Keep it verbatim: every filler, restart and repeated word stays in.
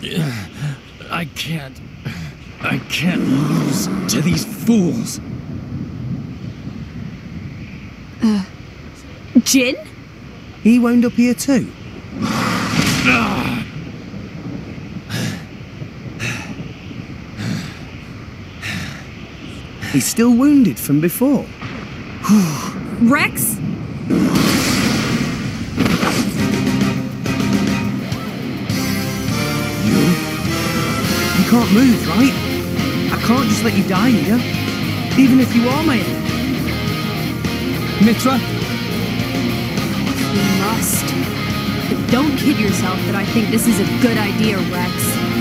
I can't... I can't lose to these fools. Uh... Jin? He wound up here too? He's still wounded from before. Rex? You? You can't move, right? I can't just let you die here. Even if you are my enemy. Mitra? You must. But don't kid yourself that I think this is a good idea, Rex.